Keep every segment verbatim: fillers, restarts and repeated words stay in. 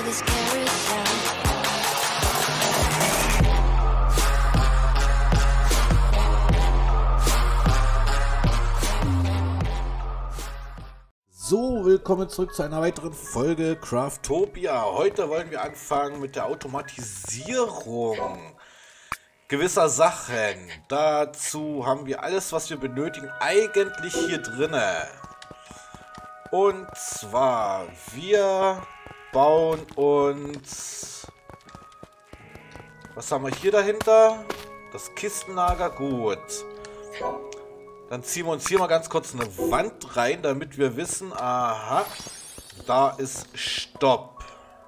this carousel. So, willkommen zurück zu einer weiteren Folge Craftopia. Heute wollen wir anfangen mit der Automatisierung gewisser Sachen. Dazu haben wir alles, was wir benötigen, eigentlich hier drinne. Und zwar, wir bauen uns... Was haben wir hier dahinter? Das Kistenlager, gut. Dann ziehen wir uns hier mal ganz kurz eine Wand rein, damit wir wissen, aha, da ist Stopp.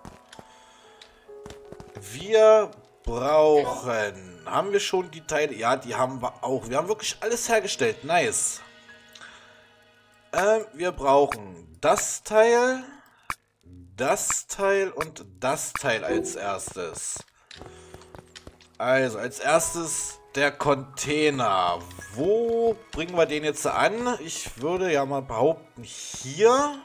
Wir brauchen, haben wir schon die Teile? Ja, die haben wir auch. Wir haben wirklich alles hergestellt, nice. Ähm, wir brauchen das Teil, das Teil und das Teil als erstes. Also, als erstes... Der Container. Wo bringen wir den jetzt an? Ich würde ja mal behaupten, hier.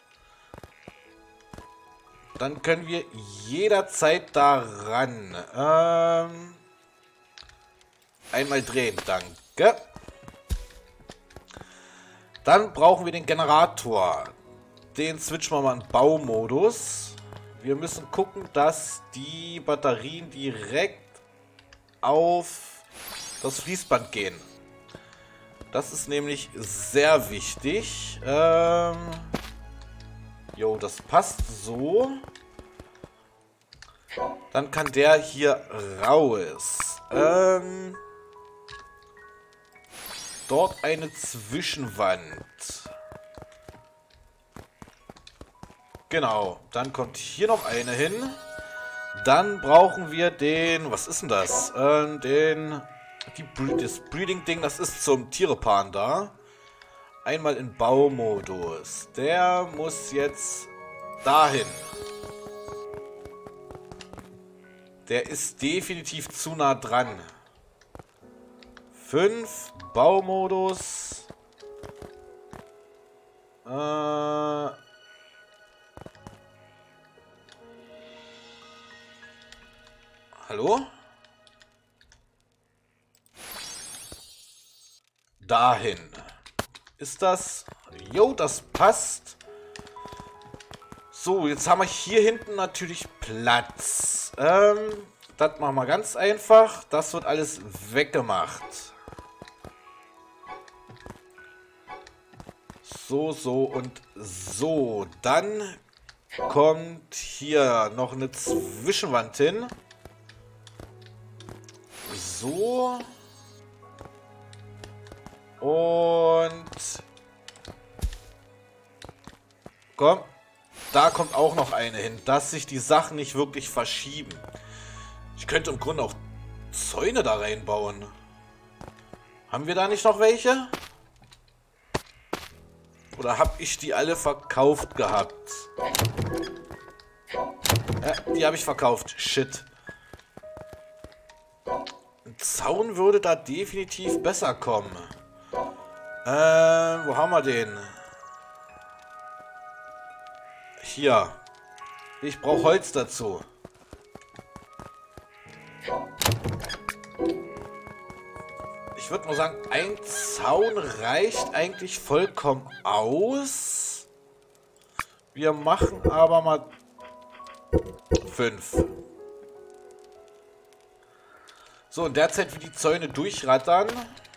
Dann können wir jederzeit daran. Ähm, einmal drehen, danke. Dann brauchen wir den Generator. Den switchen wir mal in Baumodus. Wir müssen gucken, dass die Batterien direkt auf das Fließband gehen. Das ist nämlich sehr wichtig. Ähm, jo, das passt so. Dann kann der hier raus. Ähm, dort eine Zwischenwand. Genau, dann kommt hier noch eine hin. Dann brauchen wir den, was ist denn das? Ähm, den, die, das Breeding-Ding, das ist zum Tierepaaren da. Einmal in Baumodus. Der muss jetzt dahin. Der ist definitiv zu nah dran. fünf, Baumodus. Äh... Hallo? Dahin. Ist das? Jo, das passt. So, jetzt haben wir hier hinten natürlich Platz. Ähm, das machen wir ganz einfach. Das wird alles weggemacht. So, so und so. Dann kommt hier noch eine Zwischenwand hin. So. Und komm, da kommt auch noch eine hin, dass sich die Sachen nicht wirklich verschieben. Ich könnte im Grunde auch Zäune da reinbauen. Haben wir da nicht noch welche? Oder habe ich die alle verkauft gehabt? Ja, die habe ich verkauft. Shit. Ein Zaun würde da definitiv besser kommen. Äh, wo haben wir den? Hier. Ich brauche Holz dazu. Ich würde mal sagen, ein Zaun reicht eigentlich vollkommen aus. Wir machen aber mal fünf. So, in der Zeit, wie die Zäune durchrattern,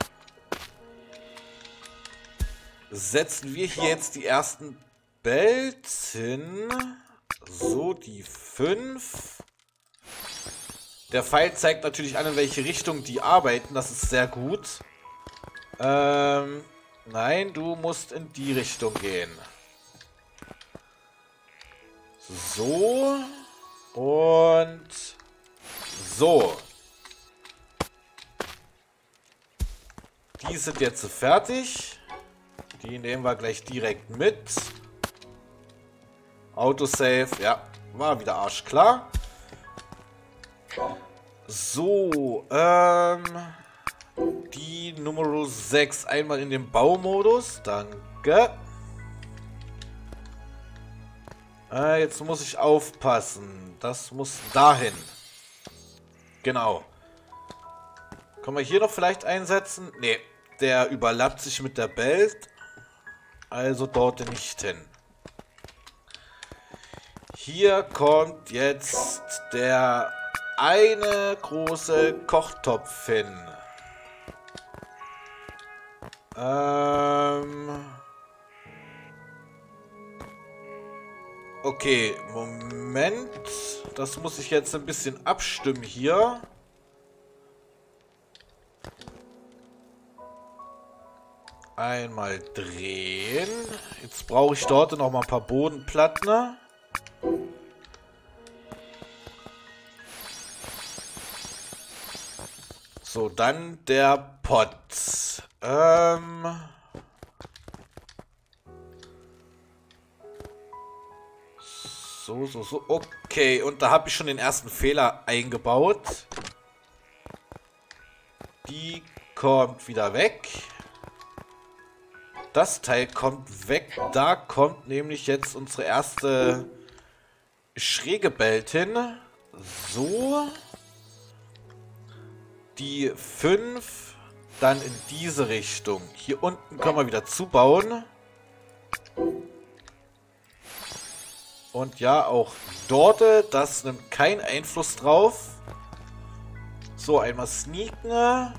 setzen wir hier jetzt die ersten Belts hin. So, die fünf. Der Pfeil zeigt natürlich an, in welche Richtung die arbeiten. Das ist sehr gut. Ähm, nein, du musst in die Richtung gehen. So. Und so. Die sind jetzt fertig. Die nehmen wir gleich direkt mit. Autosave, ja, war wieder arschklar. So, ähm, die Nummer sechs einmal in den Baumodus, danke. Äh, jetzt muss ich aufpassen. Das muss dahin. Genau. Können wir hier noch vielleicht einsetzen? Nee, der überlappt sich mit der Belt. Also dort nicht hin. Hier kommt jetzt der eine große Kochtopf hin. Ähm... Okay, Moment. Das muss ich jetzt ein bisschen abstimmen hier. Einmal drehen. Jetzt brauche ich dort noch mal ein paar Bodenplatten. So, dann der Pot. Ähm... So, so, so. Okay, und da habe ich schon den ersten Fehler eingebaut. Die kommt wieder weg. Das Teil kommt weg. Da kommt nämlich jetzt unsere erste schräge Belt hin. So. Die fünf dann in diese Richtung. Hier unten können wir wieder zubauen. Und ja, auch dort, das nimmt keinen Einfluss drauf. So, einmal sneaken.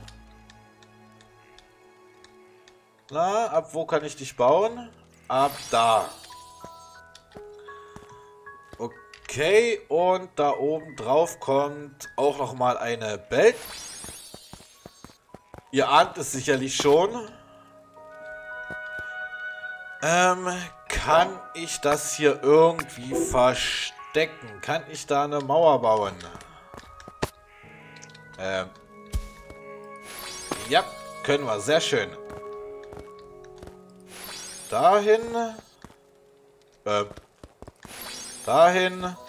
Na, ab wo kann ich dich bauen? Ab da. Okay, und da oben drauf kommt auch noch mal eine Belt. Ihr ahnt es sicherlich schon. Ähm, kann ich das hier irgendwie verstecken? Kann ich da eine Mauer bauen? Ähm. Ja, können wir. Sehr schön. Dahin. Ähm. Dahin.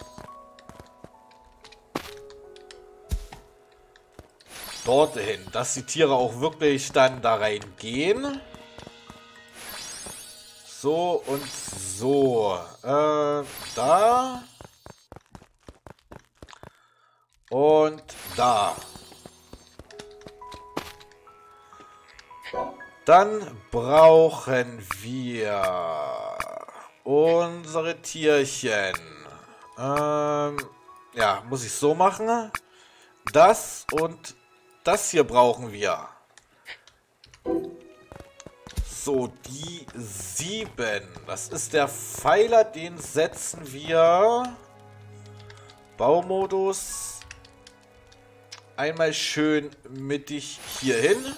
Dorthin. Dass die Tiere auch wirklich dann da reingehen. So und so. Äh, da. Und da. Dann brauchen wir unsere Tierchen. Ähm, ja, muss ich so machen. Das und das hier brauchen wir. So, die sieben. Das ist der Pfeiler, den setzen wir. Baumodus. Einmal schön mittig hier hin.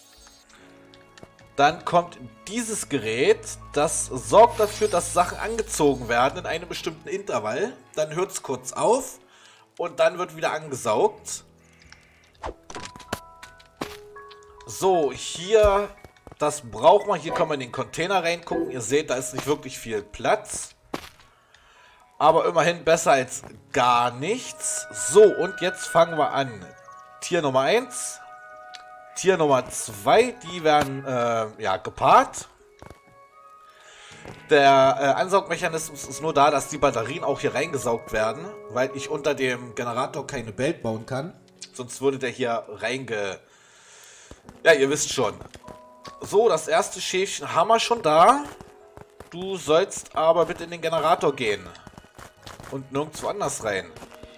Dann kommt dieses Gerät. Das sorgt dafür, dass Sachen angezogen werden in einem bestimmten Intervall. Dann hört es kurz auf. Und dann wird wieder angesaugt. So, hier... Das braucht man. Hier kann man in den Container reingucken. Ihr seht, da ist nicht wirklich viel Platz. Aber immerhin besser als gar nichts. So, und jetzt fangen wir an. Tier Nummer eins. Tier Nummer zwei. Die werden äh, ja, gepaart. Der äh, Ansaugmechanismus ist nur da, dass die Batterien auch hier reingesaugt werden. Weil ich unter dem Generator keine Belt bauen kann. Sonst würde der hier reinge... Ja, ihr wisst schon. So, das erste Schäfchen haben wir schon da. Du sollst aber bitte in den Generator gehen. Und nirgendwo anders rein.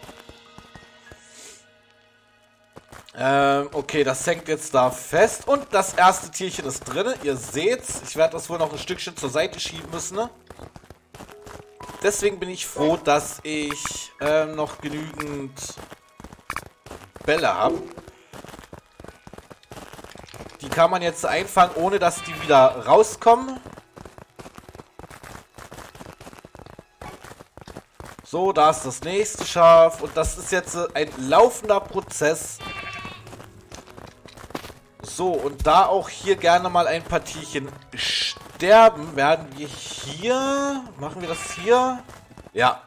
Ähm, okay, das hängt jetzt da fest. Und das erste Tierchen ist drin. Ihr seht's. Ich werde das wohl noch ein Stückchen zur Seite schieben müssen. Ne? Deswegen bin ich froh, dass ich ähm, noch genügend Bälle habe. Die kann man jetzt einfangen, ohne dass die wieder rauskommen. So, da ist das nächste Schaf. Und das ist jetzt ein laufender Prozess. So, und da auch hier gerne mal ein paar Tierchen sterben, werden wir hier... Machen wir das hier? Ja.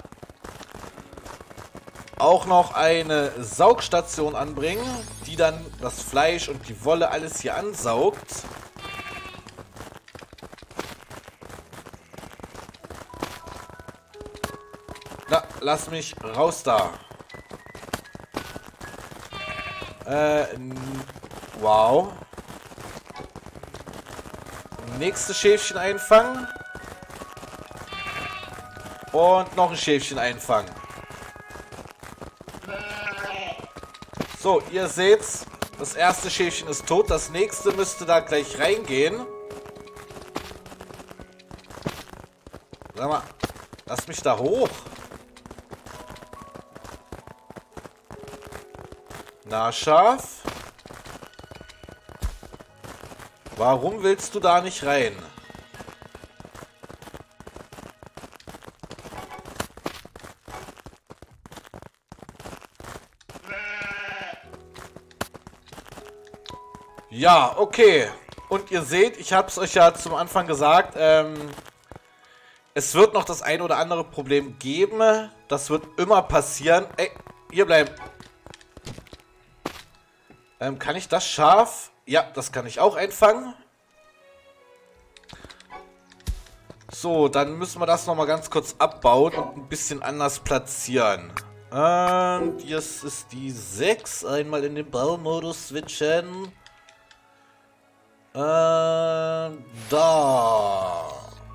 Auch noch eine Saugstation anbringen, die dann das Fleisch und die Wolle alles hier ansaugt. lass mich raus da. Äh, wow. Nächstes Schäfchen einfangen. Und noch ein Schäfchen einfangen. So, ihr seht's. Das erste Schäfchen ist tot. Das nächste müsste da gleich reingehen. Sag mal, lass mich da hoch. Na, Schaf? Warum willst du da nicht rein? Ja, okay. Und ihr seht, ich habe es euch ja zum Anfang gesagt, ähm, es wird noch das ein oder andere Problem geben. Das wird immer passieren. Ey, hier bleiben. Ähm, kann ich das Schaf? Ja, das kann ich auch einfangen. So, dann müssen wir das nochmal ganz kurz abbauen und ein bisschen anders platzieren. Und jetzt ist die sechs. Einmal in den Baumodus switchen. Ähm, da.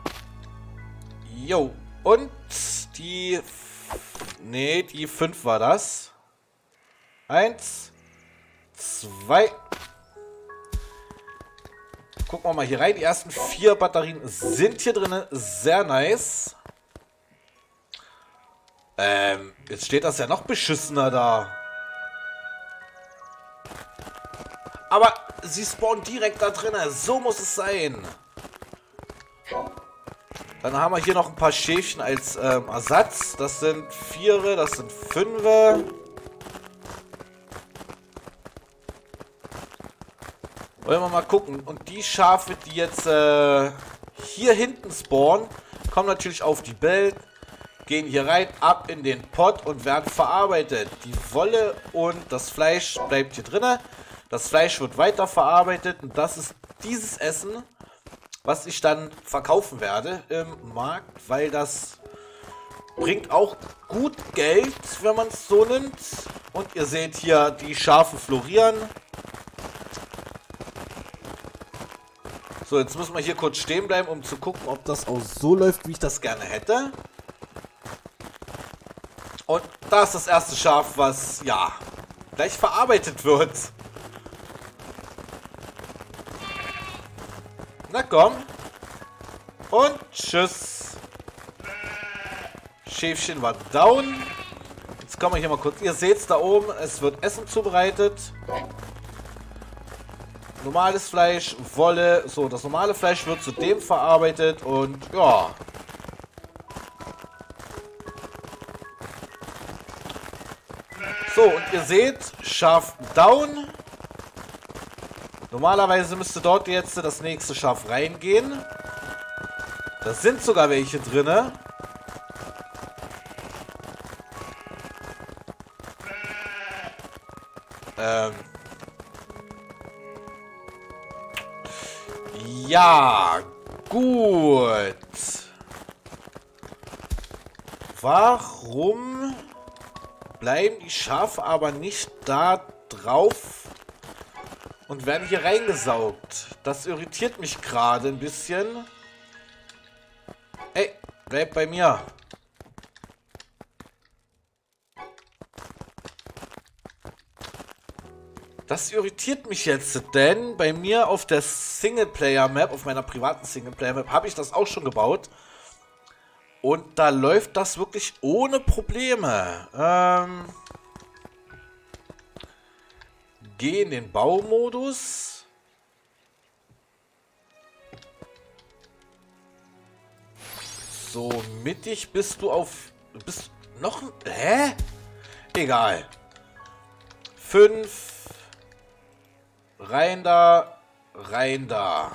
Jo. Und die... Nee, die fünf war das. Eins. Zwei. Gucken wir mal hier rein. Die ersten vier Batterien sind hier drin. Sehr nice. Ähm, jetzt steht das ja noch beschissener da. Aber sie spawnen direkt da drin. So muss es sein. Dann haben wir hier noch ein paar Schäfchen als ähm, Ersatz. Das sind Viere, das sind Fünfe. Wollen wir mal gucken. Und die Schafe, die jetzt äh, hier hinten spawnen, kommen natürlich auf die Welt, gehen hier rein, ab in den Pot und werden verarbeitet. Die Wolle und das Fleisch bleibt hier drin. Das Fleisch wird weiter verarbeitet und das ist dieses Essen, was ich dann verkaufen werde im Markt, weil das bringt auch gut Geld, wenn man es so nimmt. Und ihr seht hier, die Schafe florieren. So, jetzt müssen wir hier kurz stehen bleiben, um zu gucken, ob das auch so läuft, wie ich das gerne hätte. Und da ist das erste Schaf, was, ja, gleich verarbeitet wird. Na komm. Und tschüss. Schäfchen war down. Jetzt kommen wir hier mal kurz. Ihr seht es da oben, es wird Essen zubereitet. Normales Fleisch, Wolle. So, das normale Fleisch wird zu dem verarbeitet und ja. So, und ihr seht, Schaf down. Normalerweise müsste dort jetzt das nächste Schaf reingehen. Da sind sogar welche drinne. Ähm. Ja, gut. Warum bleiben die Schafe aber nicht da drauf und werden hier reingesaugt? Das irritiert mich gerade ein bisschen. Ey, bleib bei mir. Das irritiert mich jetzt, denn bei mir auf der Singleplayer-Map, auf meiner privaten Singleplayer-Map, habe ich das auch schon gebaut. Und da läuft das wirklich ohne Probleme. Ähm, geh in den Baumodus. So, mittig bist du auf... Bist noch... Hä? Egal. Fünf... Rein da, rein da.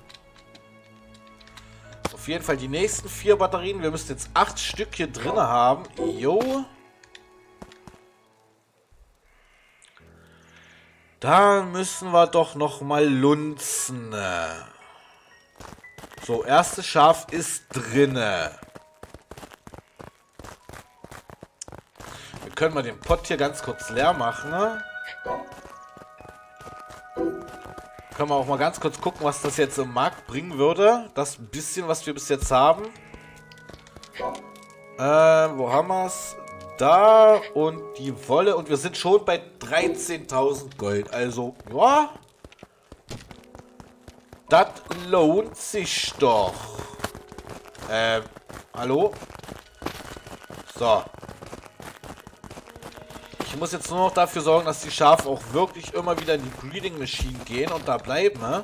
Auf jeden Fall die nächsten vier Batterien. Wir müssen jetzt acht Stück hier drin haben. Jo. Da müssen wir doch noch mal lunzen. So, erstes Schaf ist drinne. können wir den Pott hier ganz kurz leer machen. Ne? Können wir auch mal ganz kurz gucken, was das jetzt im Markt bringen würde. Das bisschen, was wir bis jetzt haben. Äh, wo haben wir es? Da und die Wolle. Und wir sind schon bei dreizehntausend Gold. Also, ja. Das lohnt sich doch. Ähm, hallo? So. Ich muss jetzt nur noch dafür sorgen, dass die Schafe auch wirklich immer wieder in die Breeding Machine gehen und da bleiben, ne?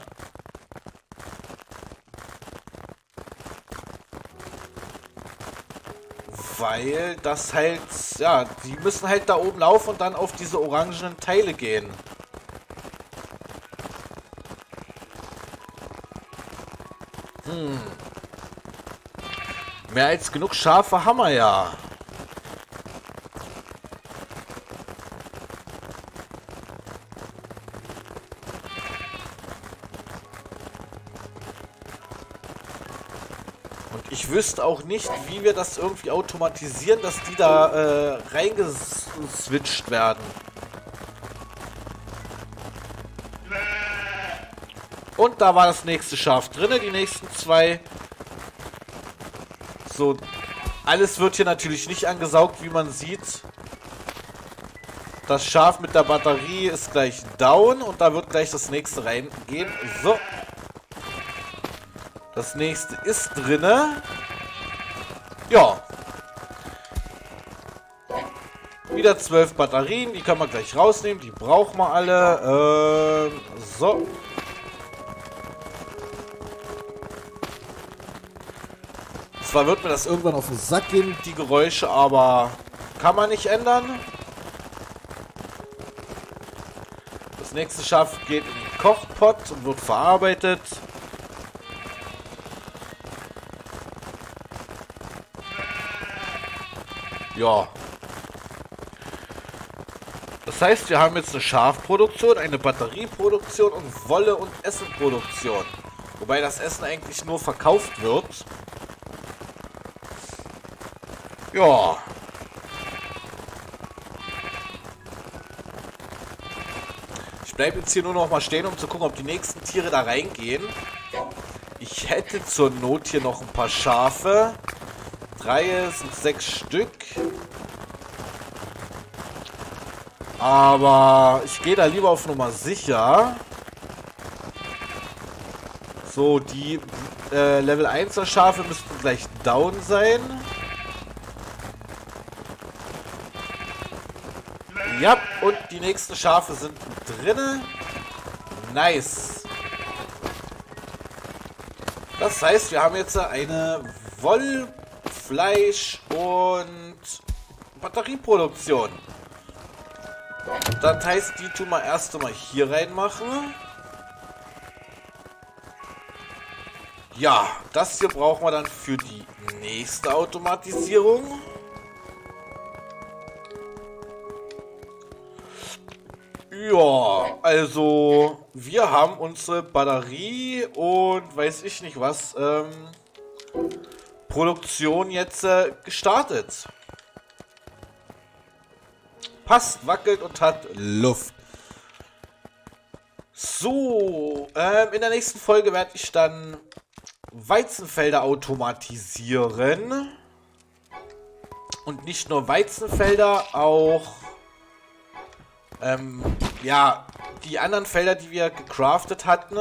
Weil das halt, ja, die müssen halt da oben laufen und dann auf diese orangenen Teile gehen. Hm. Mehr als genug Schafe haben wir ja. Ich wüsste auch nicht, wie wir das irgendwie automatisieren, dass die da äh, reingeswitcht werden. Und da war das nächste Schaf drin, die nächsten zwei. So, alles wird hier natürlich nicht angesaugt, wie man sieht. Das Schaf mit der Batterie ist gleich down und da wird gleich das nächste reingehen. So. Das nächste ist drinne. Ja. Wieder zwölf Batterien. Die können wir gleich rausnehmen. Die brauchen wir alle. Ähm, so. Zwar wird mir das irgendwann auf den Sack gehen, die Geräusche, aber kann man nicht ändern. Das nächste Schaf geht in den Kochpott und wird verarbeitet. Ja. Das heißt, wir haben jetzt eine Schafproduktion, eine Batterieproduktion und Wolle- und Essenproduktion. Wobei das Essen eigentlich nur verkauft wird. Ja. Ich bleibe jetzt hier nur noch mal stehen, um zu gucken, ob die nächsten Tiere da reingehen. Ich hätte zur Not hier noch ein paar Schafe. Drei sind sechs Stück. Aber ich gehe da lieber auf Nummer sicher. So, die äh, Level einser Schafe müssten gleich down sein. Ja, und die nächsten Schafe sind drinne. Nice. Das heißt, wir haben jetzt eine Woll-, Fleisch- und Batterieproduktion. Das heißt, die tun wir erst einmal hier reinmachen. Ja, das hier brauchen wir dann für die nächste Automatisierung. Ja, also wir haben unsere Batterie und weiß ich nicht was, ähm, Produktion jetzt äh, gestartet. Passt, wackelt und hat Luft. So, ähm, in der nächsten Folge werde ich dann Weizenfelder automatisieren. Und nicht nur Weizenfelder, auch ähm, ja, die anderen Felder, die wir gecraftet hatten.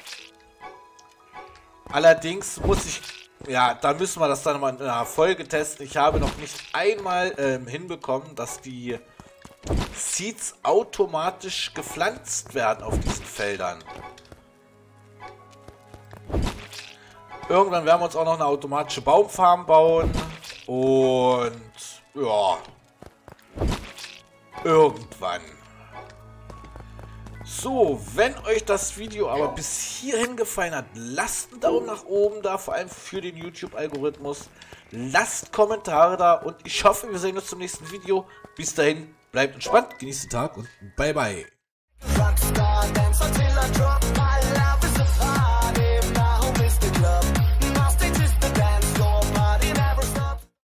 Allerdings muss ich, ja, da müssen wir das dann mal in einer Folge testen. Ich habe noch nicht einmal ähm, hinbekommen, dass die Seeds automatisch gepflanzt werden auf diesen Feldern. Irgendwann werden wir uns auch noch eine automatische Baumfarm bauen. Und ja, irgendwann. So, wenn euch das Video aber bis hierhin gefallen hat, lasst einen Daumen nach oben da, vor allem für den YouTube-Algorithmus. Lasst Kommentare da und ich hoffe, wir sehen uns zum nächsten Video. Bis dahin, bleibt entspannt, genießt den Tag und bye bye.